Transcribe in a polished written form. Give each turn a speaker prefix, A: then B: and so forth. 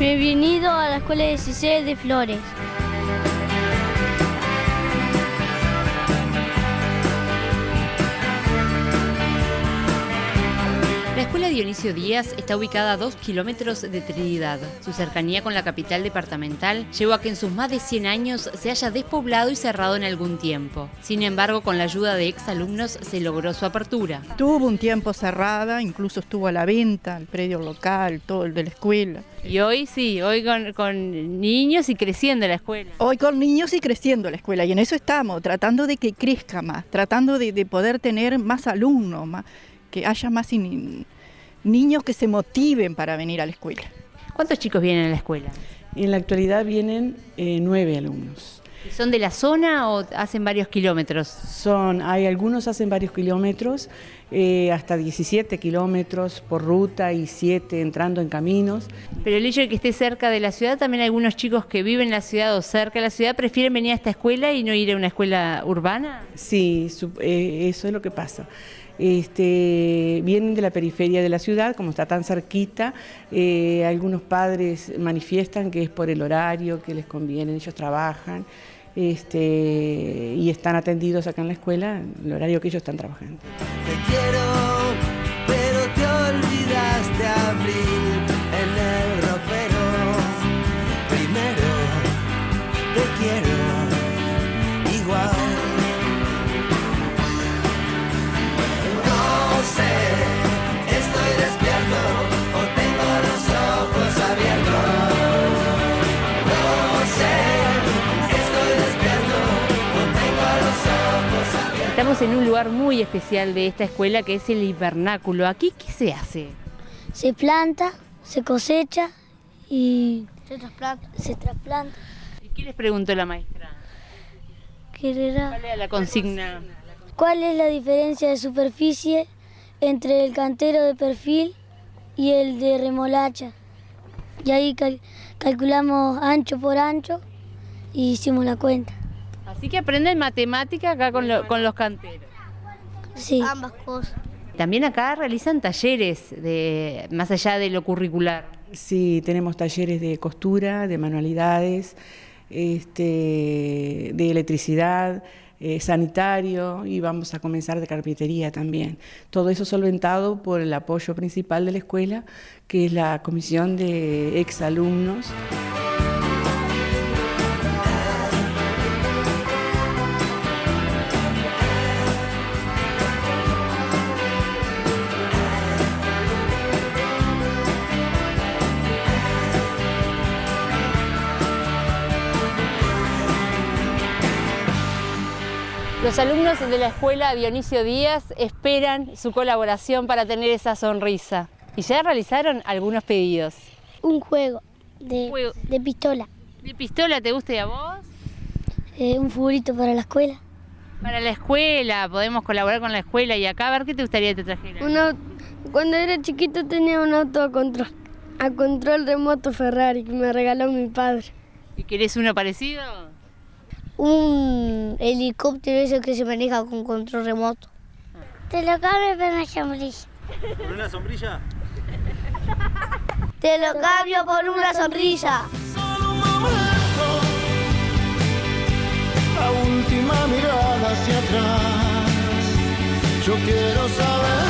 A: Me he venido a la escuela 16 de Flores.
B: La Escuela Dionisio Díaz está ubicada a 2 kilómetros de Trinidad. Su cercanía con la capital departamental llevó a que en sus más de 100 años se haya despoblado y cerrado en algún tiempo. Sin embargo, con la ayuda de exalumnos se logró su apertura.
C: Tuvo un tiempo cerrada, incluso estuvo a la venta, el predio local, todo el de la escuela.
B: Y hoy sí, hoy con niños y creciendo la escuela.
C: Hoy con niños y creciendo la escuela, y en eso estamos, tratando de que crezca más, tratando de poder tener más alumnos, que haya más niños que se motiven para venir a la escuela.
B: ¿Cuántos chicos vienen a la escuela?
D: En la actualidad vienen 9 alumnos.
B: ¿Son de la zona o hacen varios kilómetros?
D: Hay algunos hacen varios kilómetros, hasta 17 kilómetros por ruta y 7 entrando en caminos.
B: Pero el hecho de que esté cerca de la ciudad, también algunos chicos que viven en la ciudad o cerca de la ciudad prefieren venir a esta escuela y no ir a una escuela urbana.
D: Sí, eso es lo que pasa. Vienen de la periferia de la ciudad, como está tan cerquita, algunos padres manifiestan que es por el horario que les conviene, ellos trabajan y están atendidos acá en la escuela, el horario que ellos están trabajando.
E: Te quiero, pero te olvidaste abrir en el ropero. Primero te quiero igual. Estoy despierto o tengo los ojos abiertos. No sé, estoy despierto o tengo los ojos abiertos.
B: Estamos en un lugar muy especial de esta escuela que es el hivernáculo. ¿Aquí qué se hace?
A: Se planta, se cosecha y se trasplanta.
B: ¿Y qué les preguntó la maestra?
A: ¿Cuál
B: era la consigna?
A: ¿Cuál es la diferencia de superficie entre el cantero de perfil y el de remolacha? Y ahí calculamos ancho por ancho y hicimos la cuenta.
B: Así que aprenden matemática acá con los canteros.
A: Sí. Ambas cosas.
B: También acá realizan talleres más allá de lo curricular.
D: Sí, tenemos talleres de costura, de manualidades, de electricidad, sanitario, y vamos a comenzar de carpintería también. Todo eso solventado por el apoyo principal de la escuela, que es la comisión de exalumnos.
B: Los alumnos de la escuela Dionisio Díaz esperan su colaboración para tener esa sonrisa. Y ya realizaron algunos pedidos.
A: Un juego de pistola.
B: ¿De pistola te gusta y a vos?
A: Un figurito para la escuela.
B: Para la escuela, podemos colaborar con la escuela. Y acá, a ver qué te gustaría que te trajera.
A: Cuando era chiquito tenía un auto a control remoto Ferrari que me regaló mi padre.
B: ¿Y querés uno parecido?
A: Un helicóptero eso que se maneja con control remoto. Te lo cambio por una sombrilla.
F: ¿Por una sombrilla?
A: Te lo cambio por una sonrisa.
E: Solo un momento, la última mirada hacia atrás. Yo quiero saber